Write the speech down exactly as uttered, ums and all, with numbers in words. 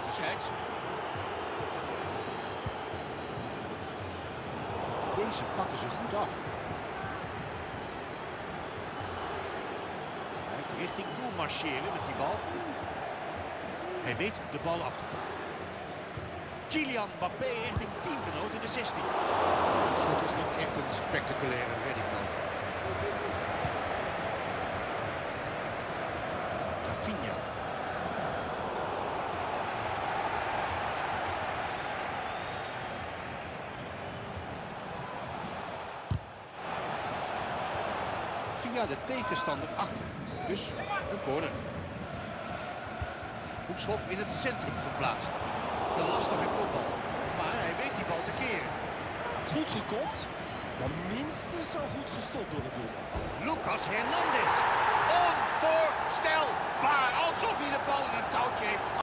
de scheids. Deze pakken ze goed af. Hij blijft richting doel marcheren met die bal. Hij weet de bal af te pakken. Kylian Mbappé richting teamgenoot in de zestien. Het schot is niet echt een spectaculaire redding dan. Rafinha. Via de tegenstander achter. Dus een corner. Hoekschop in het centrum geplaatst. Een lastige kopbal. Maar hij weet die bal te keren. Goed gekopt, maar minstens zo goed gestopt door het doel. Lucas Hernandez. Onvoorstelbaar. Alsof hij de bal in een touwtje heeft.